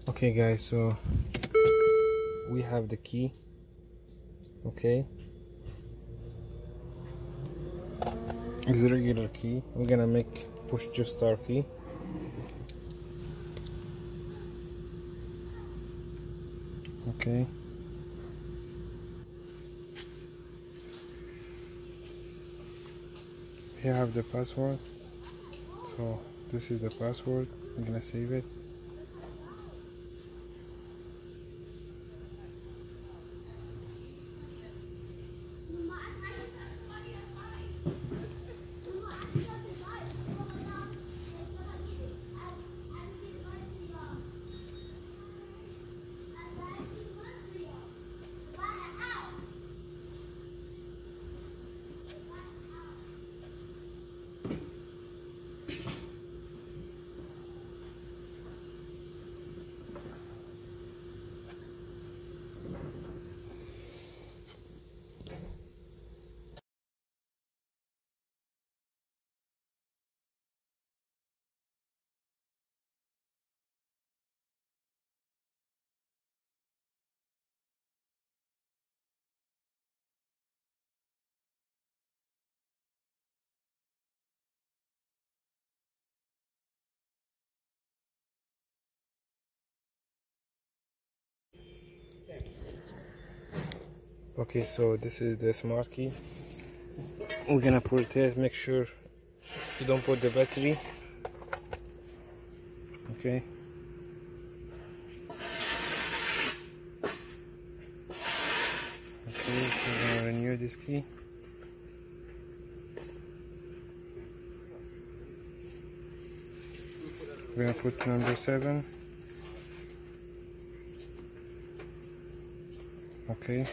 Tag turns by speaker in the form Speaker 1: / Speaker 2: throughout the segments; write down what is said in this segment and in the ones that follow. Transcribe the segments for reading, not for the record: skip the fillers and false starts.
Speaker 1: Okay guys, so we have the key. Okay, it's a regular key. We're gonna make push to start key. Okay, here I have the password. So this is the password. I'm gonna save it. Okay, so this is the smart key. We're gonna put it here. Make sure you don't put the battery. Okay. Okay, so we're gonna renew this key. We're gonna put number 7. Okay.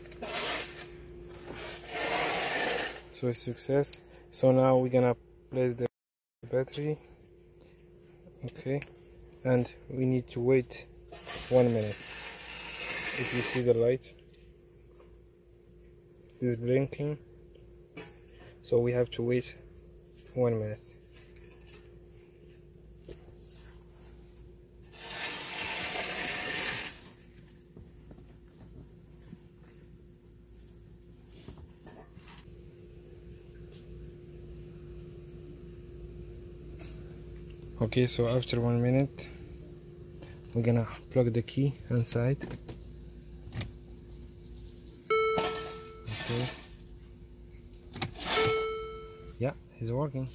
Speaker 1: So it's success. So now we're gonna place the battery. Okay, and we need to wait 1 minute. If you see the light is blinking, so we have to wait 1 minute. Okay, so after 1 minute we're gonna plug the key inside. Okay, yeah, it's working.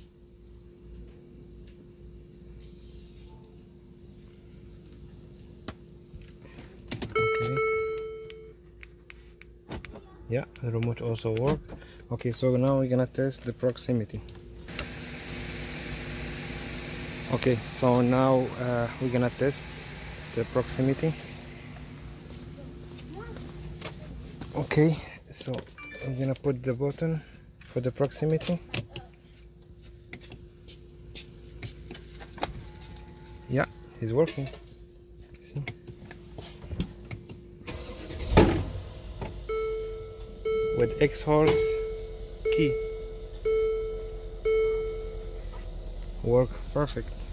Speaker 1: Okay, yeah, the remote also works. Okay, so now we're gonna test the proximity. Okay, so now we're gonna test the proximity. Okay, so I'm gonna put the button for the proximity. Yeah, it's working. See? With X-Horse key. Work perfect.